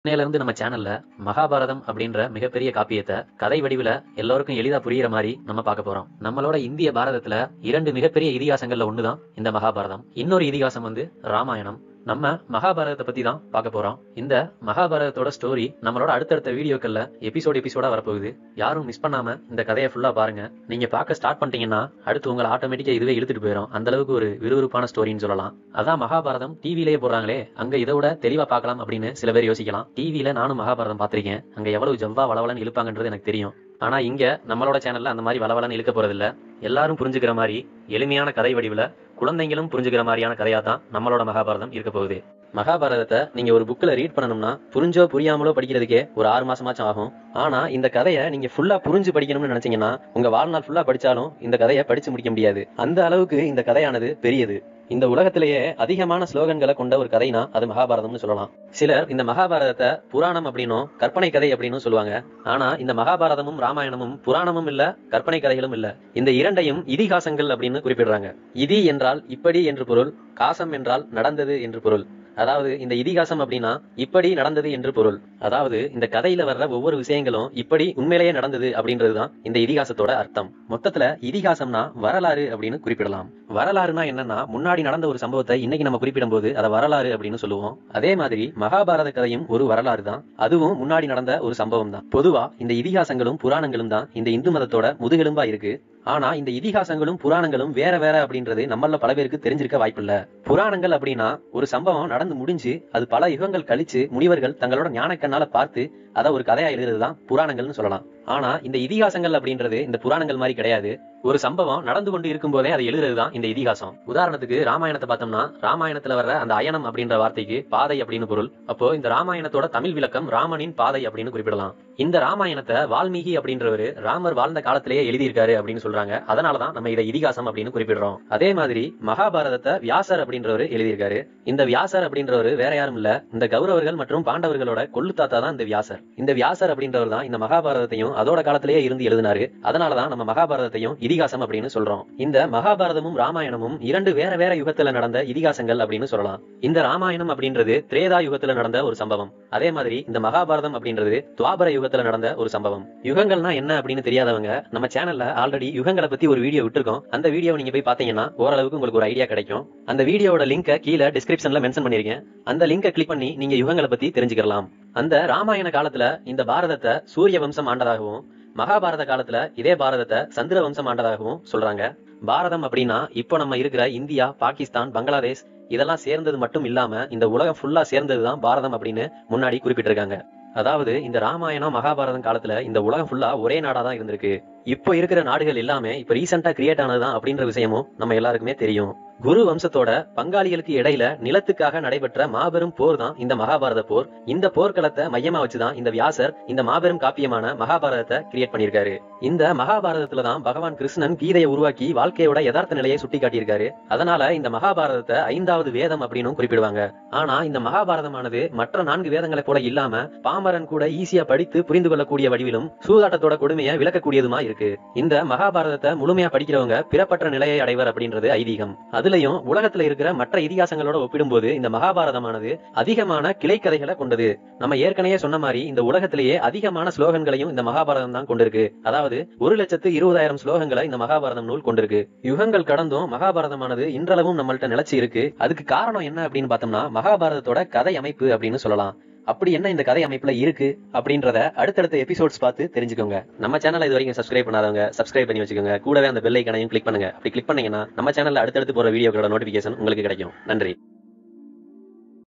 இன்னையிலிருந்து நம்ம சேனல்ல மகாபாரதம் அப்படின்ற மிகப்பெரிய காப்பியத்தை கதை வடிவில எல்லாருக்கும் எளிதா புரியுற மாதிரி நம்ம பார்க்க போறோம். நம்மளோட இந்திய பாரதத்துல 2 மிகப்பெரிய இதிகாசங்கள்ல ஒண்ணுதான் இந்த மகாபாரதம். இன்னொரு இதிகாசம் ராமாயணம். நம்ம மகாபாரதத்தை பத்தி தான் பார்க்க போறோம். இந்த மகாபாரதத்தோட ஸ்டோரி நம்மளோட அடுத்தடுத்த வீடியோக்கள்ல எபிசோடா வரப்போகுது. யாரும் மிஸ் பண்ணாம இந்த கதையை ஃபுல்லா பாருங்க. நீங்க பார்க்க ஸ்டார்ட் பண்ணிட்டீங்கன்னா அடுத்து உங்களை ஆட்டோமேட்டிக்கா இதுவே இழுத்துட்டு போயிடும். அந்த அளவுக்கு ஒரு விறுவிறுப்பான ஸ்டோரின்னு சொல்லலாம். அதான் மகாபாரதம் டிவிலேயே போடுறாங்களே, அங்க இதோட தெளிவா பார்க்கலாம் அப்படின்னு சில பேர் யோசிக்கலாம். டிவில நானும் மகாபாரதம் பார்த்திருக்கேன். அங்க எவ்வளவு ஜவ்வா வளவலன்னு இழுப்பாங்கன்றது எனக்கு தெரியும். ஆனா இங்க நம்மளோட சேனல்ல அந்த மாதிரி வளவலன்னு இழுக்க போறது இல்ல. எல்லாரும் புரிஞ்சுக்கிற மாதிரி எளிமையான கதை வடிவுல குழந்தைங்களும் புரிஞ்சுக்கிற மாதிரியான கதையா தான் நம்மளோட மகாபாரதம் இருக்க போகுது. மகாபாரதத்தை நீங்க ஒரு புக்ல ரீட் பண்ணணும்னா புரிஞ்சோ புரியாமலோ படிக்கிறதுக்கே ஒரு 6 மாசமாச்சும் ஆகும். ஆனா இந்த கதையை நீங்க ஃபுல்லா புரிஞ்சு படிக்கணும்னு நினைச்சீங்கன்னா உங்க வாழ்நாள் ஃபுல்லா படிச்சாலும் இந்த கதையை படிச்சு முடிக்க முடியாது. அந்த அளவுக்கு இந்த கதையானது பெரியது. இந்த உலகத்திலேயே அதிகமான ஸ்லோகன்களை கொண்ட ஒரு கதைனா அது மகாபாரதம்னு சொல்லலாம். சிலர் இந்த மகாபாரதத்தை புராணம் அப்படின்னும் கற்பனை கதை அப்படின்னு சொல்லுவாங்க. ஆனா இந்த மகாபாரதமும் ராமாயணமும் புராணமும் இல்ல, கற்பனை கதைகளும் இல்ல. இந்த இரண்டையும் இதிகாசங்கள் அப்படின்னு குறிப்பிடுறாங்க. இதி என்றால் இப்படி என்று பொருள், காசம் என்றால் நடந்தது என்று பொருள். அதாவது இந்த இதிகாசம் அப்படின்னா இப்படி நடந்தது என்று பொருள். அதாவது இந்த கதையில வர்ற ஒவ்வொரு விஷயங்களும் இப்படி உண்மையிலேயே நடந்தது அப்படின்றதுதான் இந்த இதிகாசத்தோட அர்த்தம். மொத்தத்துல இதிகாசம்னா வரலாறு அப்படின்னு குறிப்பிடலாம். வரலாறுனா என்னன்னா முன்னாடி நடந்த ஒரு சம்பவத்தை இன்னைக்கு நம்ம குறிப்பிடும் போது அதை வரலாறு அப்படின்னு சொல்லுவோம். அதே மாதிரி மகாபாரத கதையும் ஒரு வரலாறு தான். அதுவும் முன்னாடி நடந்த ஒரு சம்பவம் தான். பொதுவா இந்த இதிகாசங்களும் புராணங்களும் தான் இந்த இந்து மதத்தோட முதுகெலும்பா இருக்கு. ஆனா இந்த இதிகாசங்களும் புராணங்களும் வேற வேற அப்படின்றது நம்மள பல பேருக்கு தெரிஞ்சிருக்க வாய்ப்பில்ல. புராணங்கள் அப்படின்னா ஒரு சம்பவம் நடந்து முடிஞ்சு அது பல யுகங்கள் கழிச்சு முனிவர்கள் தங்களோட ஞானக்கண்ணால பார்த்து அதை ஒரு கதையா எழுதுறதுதான் புராணங்கள்னு சொல்லலாம். ஆனா இந்த இதிகாசங்கள் அப்படின்றது இந்த புராணங்கள் மாதிரி கிடையாது. ஒரு சம்பவம் நடந்து கொண்டு இருக்கும் போதே அதை எழுதுறதுதான் இந்த இதிகாசம். உதாரணத்துக்கு ராமாயணத்தை பார்த்தோம்னா ராமாயணத்துல வர்ற அந்த அயனம் அப்படின்ற வார்த்தைக்கு பாதை அப்படின்னு பொருள். அப்போ இந்த ராமாயணத்தோட தமிழ் விளக்கம் ராமனின் பாதை அப்படின்னு குறிப்பிடலாம். இந்த ராமாயணத்தை வால்மீகி அப்படின்றவரு ராமர் வாழ்ந்த காலத்திலேயே எழுதியிருக்காரு அப்படின்னு சொல்றாங்க. அதனாலதான் நம்ம இதை இதிகாசம் அப்படின்னு குறிப்பிடுறோம். அதே மாதிரி மகாபாரதத்தை வியாசர் அப்படின்றவரு எழுதியிருக்காரு. இந்த வியாசர் அப்படின்றவரு வேற யாரும் இல்ல, இந்த கௌரவர்கள் மற்றும் பாண்டவர்களோட கொள்ளு தாத்தா தான் இந்த வியாசர். இந்த வியாசர் அப்படின்றவர் தான் இந்த மகாபாரதத்தையும் அதோட காலத்திலேயே இருந்து எழுதினாரு. அதனாலதான் நம்ம மகாபாரதத்தையும் இதிகாசம் அப்படின்னு சொல்றோம். இந்த மகாபாரதமும் ராமாயணமும் 2 வேற வேற யுகத்துல நடந்த இதிகாசங்கள் அப்படின்னு சொல்லலாம். இந்த ராமாயணம் அப்படின்றது திரேதா யுகத்துல நடந்த ஒரு சம்பவம். அதே மாதிரி இந்த மகாபாரதம் அப்படின்றது துவாபர யுகத்துல நடந்த ஒரு சம்பவம். யுகங்கள்னா என்ன அப்படின்னு தெரியாதவங்க நம்ம சேனல்ல ஆல்ரெடி யுகங்களை பத்தி ஒரு வீடியோ விட்டுருக்கோம். அந்த வீடியோ நீங்க போய் பாத்தீங்கன்னா ஓரளவுக்கு உங்களுக்கு ஒரு ஐடியா கிடைக்கும். அந்த வீடியோட லிங்கை கீழே டிஸ்கிரிப்ஷன்ல மென்ஷன் பண்ணிருக்கேன். அந்த லிங்கை கிளிக் பண்ணி நீங்க யுகங்களை பத்தி தெரிஞ்சுக்கலாம். அந்த ராமாயண காலத்துல இந்த பாரதத்தை சூரிய வம்சம் ஆண்டதாகவும் மகாபாரத காலத்துல இதே பாரதத்தை சந்திர வம்சம் ஆண்டதாகவும் சொல்றாங்க. பாரதம் அப்படின்னா இப்போ நம்ம இருக்கிற இந்தியா, பாகிஸ்தான், பங்களாதேஷ் இதெல்லாம் சேர்ந்தது மட்டும் இல்லாம இந்த உலகம் ஃபுல்லா சேர்ந்ததுதான் பாரதம் அப்படின்னு முன்னாடி குறிப்பிட்டிருக்காங்க. அதாவது இந்த ராமாயணம் மகாபாரதம் காலத்துல இந்த உலகம் ஃபுல்லா ஒரே நாடா தான் இருந்திருக்கு. இப்போ இருக்கிற நாடுகள் எல்லாமே இப்ப ரீசெண்டா கிரியேட் ஆனதுதான் அப்படின்ற விஷயமும் நம்ம எல்லாருக்குமே தெரியும். குரு வம்சத்தோட பங்காளிகளுக்கு இடையில நிலத்துக்காக நடைபெற்ற மாபெரும் போர் தான் இந்த மகாபாரத போர். இந்த போர்க்களத்தை மையமா வச்சுதான் இந்த வியாசர் இந்த மாபெரும் காப்பியமான மகாபாரதத்தை கிரியேட் பண்ணியிருக்காரு. இந்த மகாபாரதத்துலதான் பகவான் கிருஷ்ணன் கீதையை உருவாக்கி வாழ்க்கையோட யதார்த்த நிலையை சுட்டி காட்டியிருக்காரு. அதனால இந்த மகாபாரதத்தை 5வது வேதம் அப்படின்னு குறிப்பிடுவாங்க. ஆனா இந்த மகாபாரதமானது மற்ற 4 வேதங்களை போல இல்லாம பாமரன் கூட ஈஸியா படித்து புரிந்து கொள்ளக்கூடிய வடிவிலும் சூதாட்டத்தோட கொடுமையை விளக்கக்கூடியதுமா இருக்கு. இந்த மகாபாரதத்தை முழுமையா படிக்கிறவங்க பிறப்பற்ற நிலையை அடைவர் அப்படின்றது ஐதீகம். அதுலயும் உலகத்துல இருக்கிற மற்ற இதிகாசங்களோட ஒப்பிடும்போது இந்த மகாபாரதமானது அதிகமான கிளை கதைகளை கொண்டது. நம்ம ஏற்கனவே சொன்ன மாதிரி இந்த உலகத்திலேயே அதிகமான ஸ்லோகங்களையும் இந்த மகாபாரதம் தான் கொண்டிருக்கு. அதாவது 1,20,000 ஸ்லோகங்களை இந்த மகாபாரதம் நூல் கொண்டிருக்கு. யுகங்கள் கடந்தும் மகாபாரதமானது இன்றளவும் நம்மள்ட்ட நிலைச்சு இருக்கு. அதுக்கு காரணம் என்ன அப்படின்னு பார்த்தோம்னா மகாபாரதத்தோட கதை அமைப்பு அப்படின்னு சொல்லலாம். அப்படி என்ன இந்த கதை அமைப்புல இருக்கு அப்படின்றத அடுத்தடுத்த எபிசோட்ஸ் பார்த்து தெரிஞ்சுக்கோங்க. நம்ம சேனலை இது வரைக்கும் சப்ஸ்கிரைப் பண்ணாதவங்க சப்ஸ்கிரைப் பண்ணி வச்சுக்கோங்க. கூடவே அந்த பெல் ஐகானையும் கிளிக் பண்ணுங்க. அப்படி கிளிக் பண்ணீங்கன்னா நம்ம சேனல்ல அடுத்தடுத்து போற வீடியோக்களோட நோட்டிபிகேஷன் உங்களுக்கு கிடைக்கும். நன்றி.